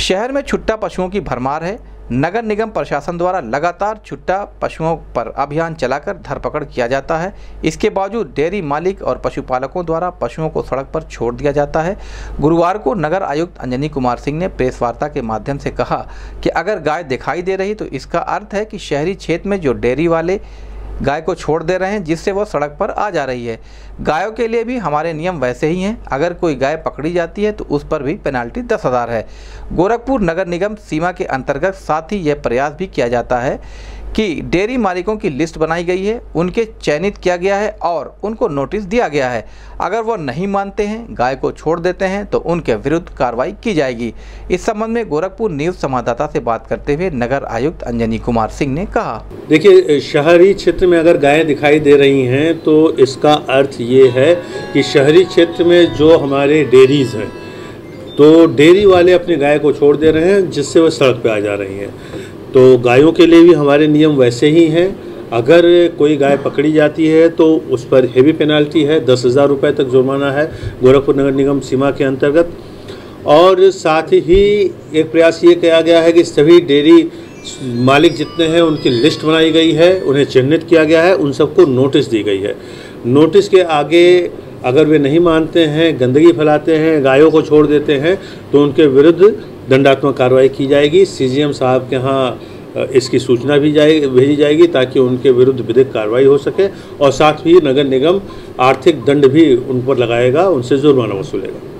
शहर में छुट्टा पशुओं की भरमार है। नगर निगम प्रशासन द्वारा लगातार छुट्टा पशुओं पर अभियान चलाकर धरपकड़ किया जाता है। इसके बावजूद डेयरी मालिक और पशुपालकों द्वारा पशुओं को सड़क पर छोड़ दिया जाता है। गुरुवार को नगर आयुक्त अंजनी कुमार सिंह ने प्रेस वार्ता के माध्यम से कहा कि अगर गाय दिखाई दे रही तो इसका अर्थ है कि शहरी क्षेत्र में जो डेयरी वाले गाय को छोड़ दे रहे हैं, जिससे वो सड़क पर आ जा रही है। गायों के लिए भी हमारे नियम वैसे ही हैं। अगर कोई गाय पकड़ी जाती है तो उस पर भी पेनाल्टी 10,000 है। गोरखपुर नगर निगम सीमा के अंतर्गत साथ ही यह प्रयास भी किया जाता है कि डेयरी मालिकों की लिस्ट बनाई गई है, उनके चयनित किया गया है और उनको नोटिस दिया गया है। अगर वो नहीं मानते हैं, गाय को छोड़ देते हैं तो उनके विरुद्ध कार्रवाई की जाएगी। इस संबंध में गोरखपुर न्यूज़ संवाददाता से बात करते हुए नगर आयुक्त अंजनी कुमार सिंह ने कहा, देखिए, शहरी क्षेत्र में अगर गायें दिखाई दे रही हैं तो इसका अर्थ ये है कि शहरी क्षेत्र में जो हमारे डेयरीज हैं तो डेयरी वाले अपनी गाय को छोड़ दे रहे हैं, जिससे वो सड़क पे आ जा रही हैं। तो गायों के लिए भी हमारे नियम वैसे ही हैं। अगर कोई गाय पकड़ी जाती है तो उस पर हेवी पेनाल्टी है, 10,000 रुपये तक जुर्माना है गोरखपुर नगर निगम सीमा के अंतर्गत। और साथ ही एक प्रयास ये किया गया है कि सभी डेयरी मालिक जितने हैं उनकी लिस्ट बनाई गई है, उन्हें चिन्हित किया गया है, उन सबको नोटिस दी गई है। नोटिस के आगे अगर वे नहीं मानते हैं, गंदगी फैलाते हैं, गायों को छोड़ देते हैं तो उनके विरुद्ध दंडात्मक कार्रवाई की जाएगी। सीजीएम साहब के यहाँ इसकी सूचना भी भेजी जाएगी ताकि उनके विरुद्ध विधिक कार्रवाई हो सके और साथ ही नगर निगम आर्थिक दंड भी उन पर लगाएगा, उनसे जुर्माना वसूलेगा।